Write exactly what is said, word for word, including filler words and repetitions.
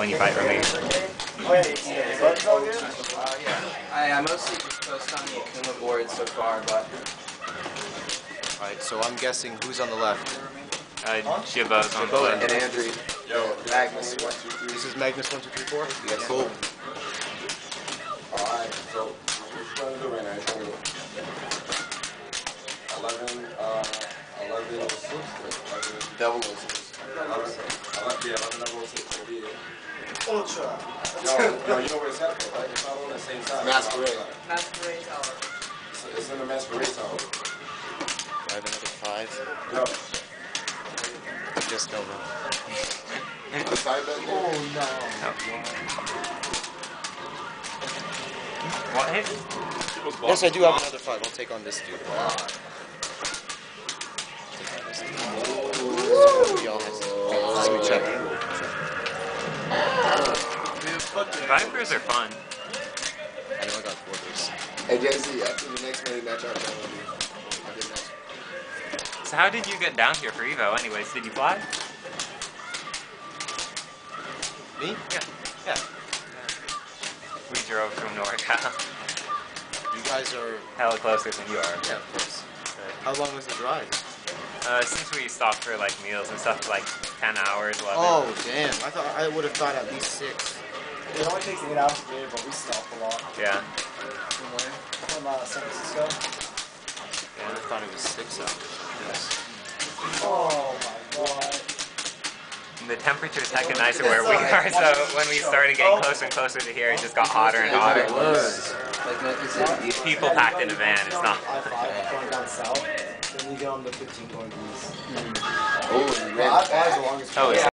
when you fight Remy. Oh yeah, yeah. So it's all good? Uh, yeah. I, I mostly just post on the Akuma board so far, but... Alright, so I'm guessing who's on the left? Uh, Jibbo's on the Jibbo left. and Andrew. Yo, Magus one two three. This is Magus one two three four? Yes. Cool. Alright, so what you want to do right now? You want to go eleven, uh, eleven oh six, Double oh six. eleven, yeah, eleven oh six, so be it. Ultra. Yo, yo, you know where it's at, though, right? It's not on the same side. Masquerade. Masquerade Tower. It's, it's in the Masquerade Tower. I have another five. Yo. Just over. A side bet? Oh no. What? Yes, I do have another five. I'll take on this dude. Take on this dude. Y'all has to. Let me check. Vipers are fun. I know I got four base. Hey, J C, after the next money match, I'll tell you. I did next. So how did you get down here for Evo anyways? Did you fly? Me? Yeah. Yeah. We drove from NorCal. You guys are... Hella closer than you are. Yeah, of course. How long was the drive? Uh, since we stopped for like meals and stuff, like ten hours, eleven. Oh, damn. I thought I would have thought at least six. It only takes eight hours to get, but we stopped a lot. Yeah. From where? From uh, San Francisco. I would have thought it was six hours. Yes. Oh my god. The temperature's hecka nicer where we are, so when we started getting closer and closer to here, it just got hotter and hotter. It was. People packed in a van, it's not. I five going down south, then you get on the fifteen going east. Oh, Well, I five is the longest. Oh, yeah.